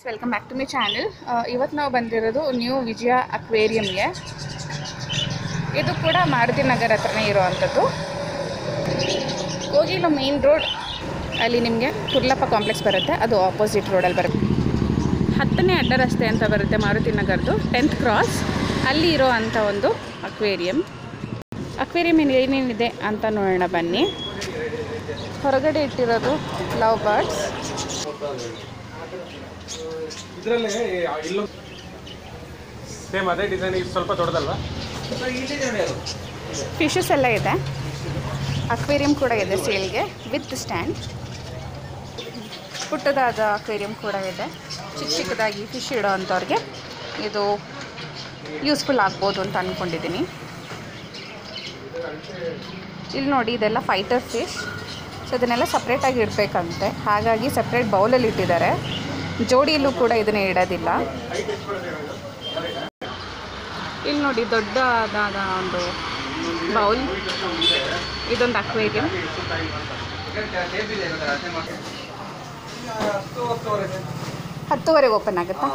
Welcome back to my channel. ಇವತ್ತು ನಾವು ಬಂದಿರೋದು ನ್ಯೂ ವಿಜಯ ಅಕ್ವೇರಿಯಂಗೆ. ಇದು ಕೂಡ ಮಾರುತಿ ನಗರ್ ಹತ್ರನೇ ಇರೋವಂಥದ್ದು. ಕೋಗಿಲು ಮೇನ್ ರೋಡ್ ಅಲ್ಲಿ ನಿಮಗೆ ಕುರ್ಲಪ್ಪ ಕಾಂಪ್ಲೆಕ್ಸ್ ಬರುತ್ತೆ, ಅದು ಆಪೋಸಿಟ್ ರೋಡಲ್ಲಿ ಬರುತ್ತೆ. 10ನೇ ಅಡ್ಡ ರಸ್ತೆ ಅಂತ ಬರುತ್ತೆ ಮಾರುತಿ ನಗರ್ದು, 10th ಕ್ರಾಸ್. ಅಲ್ಲಿ ಇರೋ ಅಂಥ ಒಂದು ಅಕ್ವೇರಿಯಂ ಏನೇನಿದೆ ಅಂತ ನೋಡೋಣ ಬನ್ನಿ. ಹೊರಗಡೆ ಇಟ್ಟಿರೋದು ಲವ್ ಬರ್ಡ್ಸ್. ಇದರಲ್ಲಿ ಇಲ್ಲೂ ಸೇಮ್ ಅದೇ ಡಿಸೈನ್, ಇದು ಸ್ವಲ್ಪ ದೊಡ್ಡದಲ್ವಾ? ಫಿಶಸ್ ಎಲ್ಲ ಇದೆ. ಅಕ್ವೇರಿಯಂ ಕೂಡ ಇದೆ ಸೇಲ್ಗೆ ವಿತ್ ಸ್ಟ್ಯಾಂಡ್. ಪುಟ್ಟದಾದ ಅಕ್ವೇರಿಯಂ ಕೂಡ ಇದೆ. ಚಿಕ್ಕದಾಗಿ ಫಿಶ್ ಇಡೋ ಅಂಥವ್ರಿಗೆ ಇದು ಯೂಸ್ಫುಲ್ ಆಗ್ಬೋದು ಅಂತ ಅಂದ್ಕೊಂಡಿದ್ದೀನಿ. ಇಲ್ಲಿ ನೋಡಿ, ಇದೆಲ್ಲ ಫೈಟರ್ ಫಿಶ್. ಸೊ ಇದನ್ನೆಲ್ಲ ಸಪ್ರೇಟಾಗಿ ಇಡಬೇಕಂತೆ, ಹಾಗಾಗಿ ಸಪ್ರೇಟ್ ಬೌಲಲ್ಲಿ ಇಟ್ಟಿದ್ದಾರೆ. ಜೋಡಿಯಲ್ಲೂ ಕೂಡ ಇದನ್ನು ಇಡೋದಿಲ್ಲ. ಇಲ್ಲಿ ನೋಡಿ, ದೊಡ್ಡದಾದ ಒಂದು ಬೌಲ್. ಇದೊಂದು ಅಕ್ವೇರಿಯಂ. 10:30 ಓಪನ್ ಆಗುತ್ತಾ?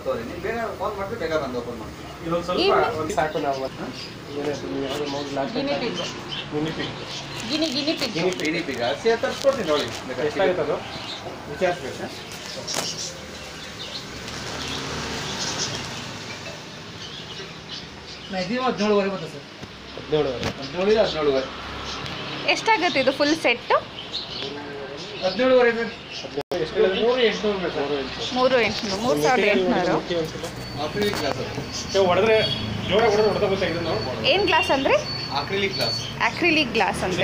ಎಷ್ಟಾಗುತ್ತೆ ಇದು ಫುಲ್ ಸೆಟ್? 17,500. 3,800. ಏನು ಗ್ಲಾಸ್ ಅಂದರೆ? ಅಕ್ರಿಲಿಕ್ ಗ್ಲಾಸ್ ಅಂತ.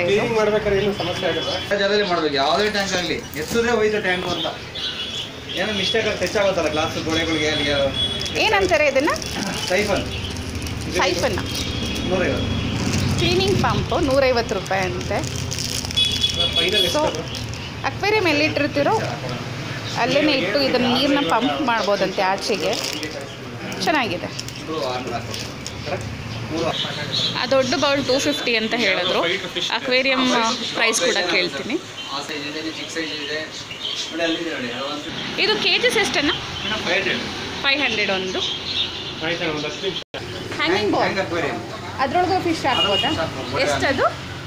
ಯಾವುದೇ ಟ್ಯಾಂಕ್ ಆಗಲಿ ಎತ್ತದೇ ಹೋಯ್ತು ಟ್ಯಾಂಕ್ ಅಂತ ಏನೋ ಮಿಸ್ಟೇಕ್ ಆಗಿ ಟಚ್ ಆಗುತ್ತಲ್ಲ ಗ್ಲಾಸ್ ಗೋಡೆಗಳಿಗೆ. ಏನಂತಾರೆ ಇದನ್ನು? ಸೈಫನ್. 150. ಕ್ಲೀನಿಂಗ್ ಪಂಪು 150 ರೂಪಾಯಿ ಅಂತೆ. ಸೊ ಅಕ್ವೇರಿಯಂ ಎಲ್ಲಿಟ್ಟಿರ್ತೀರೋ ಅಲ್ಲೇ ಇಟ್ಟು ಇದನ್ನು ನೀರನ್ನ ಪಂಪ್ ಮಾಡ್ಬೋದಂತೆ ಆಚೆಗೆ. ಚೆನ್ನಾಗಿದೆ. ಆ ದೊಡ್ಡ ಬೌಲ್ 250 ಅಂತ ಹೇಳಿದ್ರು. ಅಕ್ವೇರಿಯಂ ಪ್ರೈಸ್ ಕೂಡ ಕೇಳ್ತೀನಿ. ಇದು ಕೆಜಿಸ್ ಎಷ್ಟನ್ನ? 500 ಒಂದು. ಹ್ಯಾಂಗಿಂಗ್ ಬೌಲ್, ಅದ್ರೊಳಗೆ ಫಿಶ್ ಹಾಕ್ಬೋದಾ? ಎಷ್ಟದು?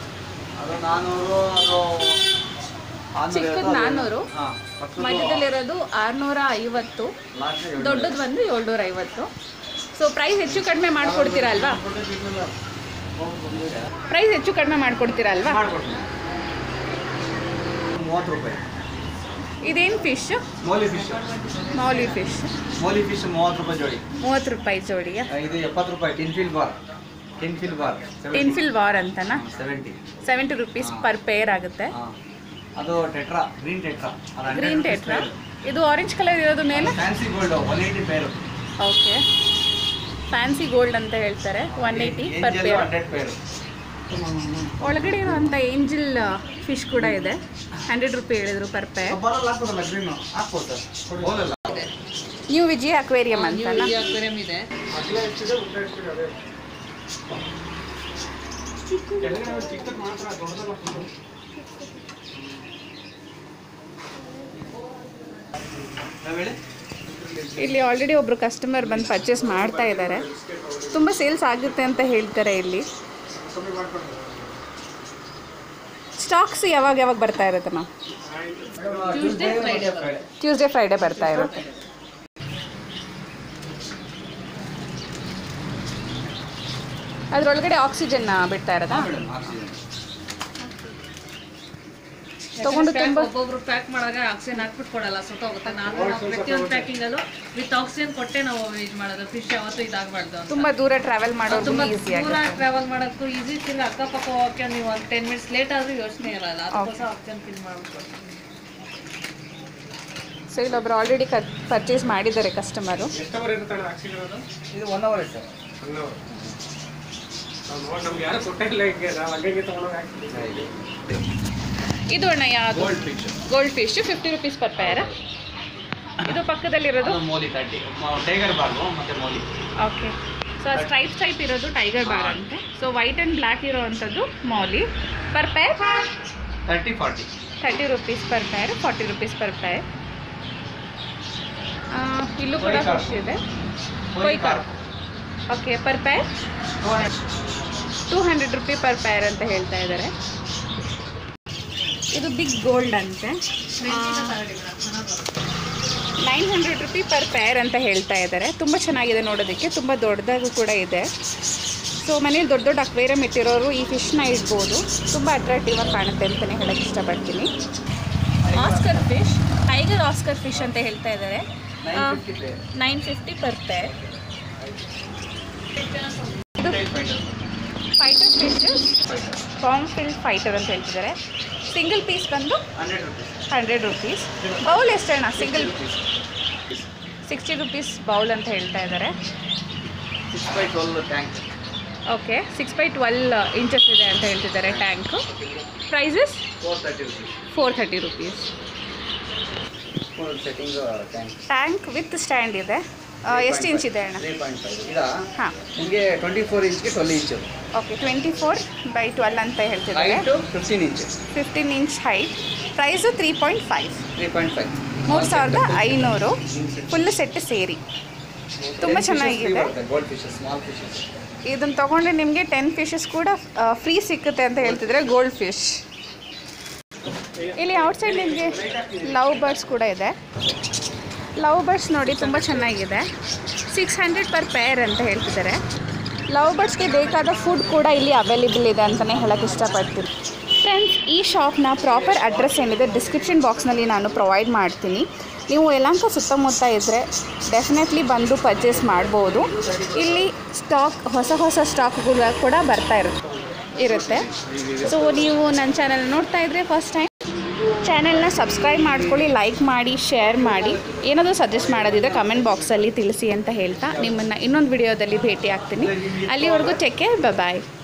ಚಿಕ್ಕದು 400, ಮಧ್ಯದಲ್ಲಿರೋದು 650, ದೊಡ್ಡದು ಬಂದು 750. ಸೊ ಪ್ರೈಸ್ ಹೆಚ್ಚು ಕಡಿಮೆ ಮಾಡಿಕೊಡ್ತೀರಾ ಅಲ್ವಾ? ಪ್ರೈಸ್ ಹೆಚ್ಚು ಕಡಿಮೆ ಮಾಡಿಕೊಡ್ತೀರಾ ಅಲ್ವಾ? 30 ರೂಪಾಯಿ. ಇದೇನು ಫಿಶ್? ಮೌಲಿ ಫಿಶ್. 30 ರೂಪಾಯಿ ಜೋಡಿ. 30 ರೂಪಾಯಿ ಜೋಡಿಯಾ? ಇದು 70 ರೂಪಾಯಿ. ಟಿನ್ಫಿಲ್ ಬಾರ್ ಅಂತನಾ? 70 ರೂಪೀಸ್ ಪರ್ ಪೇರ್ ಆಗುತ್ತೆ. ಅದು ಟೆಟ್ರಾ, ಗ್ರೀನ್ ಟೆಟ್ರಾ. ಇದು ಆರೆಂಜ್ ಕಲರ್ ಇರೋದು ಮೇಲೆ ಫ್ಯಾನ್ಸಿ ಗೋಲ್ಡ್ 180 ಪೇರು. ಓಕೆ, ಫ್ಯಾನ್ಸಿ ಗೋಲ್ಡ್ ಅಂತ ಹೇಳ್ತಾರೆ. 180 ಪರ್ ಪೇರ್. ಒಳಗಡೆ ಇರುವಂಥ ಏಂಜಲ್ ಫಿಶ್ ಕೂಡ ಇದೆ. 100 ರೂಪಾಯಿ ಹೇಳಿದ್ರು per pair. New Vijaya aquarium ಅಂತಲ್ಲ? ಇದೆ. ಇಲ್ಲಿ ಆಲ್ರೆಡಿ ಒಬ್ಬರು ಕಸ್ಟಮರ್ ಬಂದು ಪರ್ಚೇಸ್ ಮಾಡ್ತಾ ಇದ್ದಾರೆ. ತುಂಬ ಸೇಲ್ಸ್ ಆಗುತ್ತೆ ಅಂತ ಹೇಳ್ತಾರೆ. ಇಲ್ಲಿ ಸ್ಟಾಕ್ಸ್ ಯಾವಾಗ ಬರ್ತಾ ಇರುತ್ತೆ ಮ್ಯಾಮ್? ಟ್ಯೂಸ್ಡೇ ಫ್ರೈಡೇ ಬರ್ತಾ ಇರುತ್ತೆ. ಅದರೊಳಗಡೆ ಆಕ್ಸಿಜನ್ ಬಿಡ್ತಾ ಇರೋದಾ? ತಗೊಂಡು ತುಂಬ ಒಬ್ಬೊಬ್ರು ಪ್ಯಾಕ್ ಮಾಡಾಗ ಆಕ್ಸಿಜನ್ ಹಾಕ್ಬಿಟ್ಟು ಕೊಡಲ್ಲ, ಸುತ್ತೋಗುತ್ತೆ. ನಾವು ಪ್ರತಿಯೊಂದು ಪ್ಯಾಕಿಂಗಲ್ಲೂ ವಿತ್ ಆಕ್ಸಿಜನ್ ಕೊಟ್ಟೆ ನಾವು ಯೂಸ್ ಮಾಡೋದು. ಫಿಶ್ ಯಾವತ್ತೂ ಇದಾಗಬಾರ್ದು. ತುಂಬ ದೂರ ಟ್ರಾವೆಲ್ ಮಾಡೋದು ತುಂಬ ಈಸಿ ದೂರ ಟ್ರಾವೆಲ್ ಮಾಡೋಕ್ಕೂ ಈಸಿ. ತಿರ್ಗಿ ಅಕ್ಕಪಕ್ಕ ಹೋಗೋಕ್ಕೆ ನೀವು ಒಂದು 10 ಮಿನಿಟ್ಸ್ ಲೇಟ್ ಆದರೂ ಯೋಚನೆ ಇರಲ್ಲ. ಅದಕ್ಕೋಸ್ಕರ ಆಕ್ಸಿಜನ್ ಫಿಲ್ ಮಾಡ್ಬಿಟ್ಟು. ಸೊ ಇಲ್ಲೊಬ್ರು ಆಲ್ರೆಡಿ ಪರ್ಚೇಸ್ ಮಾಡಿದ್ದಾರೆ ಕಸ್ಟಮರು. ಇದು 1 ಅವರ್ ಸರ್. ಇದು ಅಣ್ಣ ಯಾವುದು? Gold fish 50 rupees per pair. ಇದು ಪಕ್ಕದಲ್ಲಿರೋದು ಟೈಗರ್ ಬಾರ್ಗು ಮತ್ತು molly. Okay, so stripe type ಇರೋದು ಟೈಗರ್ ಬಾರ್ ಅಂತೆ. ಸೊ ವೈಟ್ ಆ್ಯಂಡ್ ಬ್ಲ್ಯಾಕ್ ಇರೋವಂಥದ್ದು molly. Per pair 30-40. 30 rupees per pair, 40 rupees per pair. ಇಲ್ಲೂ ಕೂಡ ಫಿಶ್ ಇದೆ. Koi carp. Okay, per pair 200 rupee per pair ಅಂತ ಹೇಳ್ತಾ ಇದ್ದಾರೆ. ಇದು ಬಿಗ್ ಗೋಲ್ಡ್ ಅಂತೆ, 900 ರೂಪಿ ಪರ್ ಪೇರ್ ಅಂತ ಹೇಳ್ತಾ ಇದ್ದಾರೆ. ತುಂಬ ಚೆನ್ನಾಗಿದೆ ನೋಡೋದಕ್ಕೆ, ತುಂಬ ದೊಡ್ಡದಾಗೂ ಕೂಡ ಇದೆ. ಸೊ ಮನೇಲಿ ದೊಡ್ಡ ದೊಡ್ಡ ಅಕ್ವೇರಿಯಂ ಇಟ್ಟಿರೋರು ಈ ಫಿಶ್ನ ಇಡ್ಬೋದು. ತುಂಬ ಅಟ್ರಾಕ್ಟಿವ್ ಆಗಿ ಕಾಣುತ್ತೆ ಅಂತಲೇ ಹೇಳೋಕ್ಕೆ ಇಷ್ಟಪಡ್ತೀನಿ. Oscar fish, tiger oscar fish ಅಂತ ಹೇಳ್ತಾ ಇದ್ದಾರೆ. 950 per pair. Fighter fish, farm field fighter ಅಂತ ಹೇಳ್ತಿದ್ದಾರೆ. ಸಿಂಗಲ್ ಪೀಸ್ ಬಂದು 100 ರೂಪೀಸ್. ಬೌಲ್ ಎಷ್ಟಣ್ಣ? ಸಿಂಗಲ್ 60 ರೂಪೀಸ್ ಬೌಲ್ ಅಂತ ಹೇಳ್ತಾ ಇದ್ದಾರೆ. 6x12 tank. Okay, 6x12 inches ಇದೆ ಅಂತ ಹೇಳ್ತಿದ್ದಾರೆ tank. Prices 430 rupees. Tank with stand ಇದೆ. ಎಷ್ಟು ಇಂಚ್ ಇದೆ ಅಣ್ಣ? 3.5 ಇದಾ? ಹಾಂ, ನಿಮಗೆ 24 ಇಂಚ್ಗೆ 12 ಇಂಚು. ಓಕೆ, 24/12 ಅಂತ ಹೇಳ್ತಿದ್ದಾರೆ. 15 inch. 15 inch height. Price 3.5. 3500 full set ಸೇರಿ. ತುಂಬ ಚೆನ್ನಾಗಿದೆ. Gold fishes, small fishes. ಇದನ್ನು ತೊಗೊಂಡ್ರೆ ನಿಮಗೆ 10 ಫಿಶಸ್ ಕೂಡ ಫ್ರೀ ಸಿಕ್ಕುತ್ತೆ ಅಂತ ಹೇಳ್ತಿದ್ರೆ. Gold fish. ಇಲ್ಲಿ ಔಟ್ಸೈಡ್ ನಿಮಗೆ ಲವ್ ಬರ್ಡ್ಸ್ ಕೂಡ ಇದೆ. ಲವ್ ಬರ್ಡ್ಸ್ ನೋಡಿ ತುಂಬ ಚೆನ್ನಾಗಿದೆ. 600 ಪರ್ ಪೇರ್ ಅಂತ ಹೇಳ್ತಿದ್ದಾರೆ. ಲವ್ ಬರ್ಡ್ಸ್ಗೆ ಬೇಕಾದ ಫುಡ್ ಕೂಡ ಇಲ್ಲಿ ಅವೈಲೇಬಲ್ ಇದೆ ಅಂತಲೇ ಹೇಳೋಕ್ಕೆ ಇಷ್ಟಪಡ್ತೀನಿ. ಫ್ರೆಂಡ್ಸ್, ಈ ಶಾಪ್ನ ಪ್ರಾಪರ್ ಅಡ್ರೆಸ್ ಏನಿದೆ ಡಿಸ್ಕ್ರಿಪ್ಷನ್ ಬಾಕ್ಸ್ನಲ್ಲಿ ನಾನು ಪ್ರೊವೈಡ್ ಮಾಡ್ತೀನಿ. ನೀವು ಯಲಹಂಕ ಸುತ್ತಮುತ್ತ ಇದ್ದರೆ ಡೆಫಿನೆಟ್ಲಿ ಬಂದು ಪರ್ಚೇಸ್ ಮಾಡ್ಬೋದು. ಇಲ್ಲಿ ಸ್ಟಾಕ್ ಹೊಸ ಸ್ಟಾಕ್ಗಳು ಕೂಡ ಬರ್ತಾ ಇರುತ್ತೆ. ಸೊ ನೀವು ನನ್ನ ಚಾನಲ್ ನೋಡ್ತಾ ಇದ್ದರೆ ಫಸ್ಟ್ ಟೈಮ್ ಚಾನಲ್ನ ಸಬ್ಸ್ಕ್ರೈಬ್ ಮಾಡ್ಕೊಳ್ಳಿ, ಲೈಕ್ ಮಾಡಿ, ಶೇರ್ ಮಾಡಿ. ಏನಾದರೂ ಸಜೆಸ್ಟ್ ಮಾಡೋದಿದೆ ಕಮೆಂಟ್ ಬಾಕ್ಸಲ್ಲಿ ತಿಳಿಸಿ ಅಂತ ಹೇಳ್ತಾ ನಿಮ್ಮನ್ನು ಇನ್ನೊಂದು ವಿಡಿಯೋದಲ್ಲಿ ಭೇಟಿ ಆಗ್ತೀನಿ. ಅಲ್ಲಿವರೆಗೂ ಟೇಕ್ ಕೇರ್, ಬಾಯ್.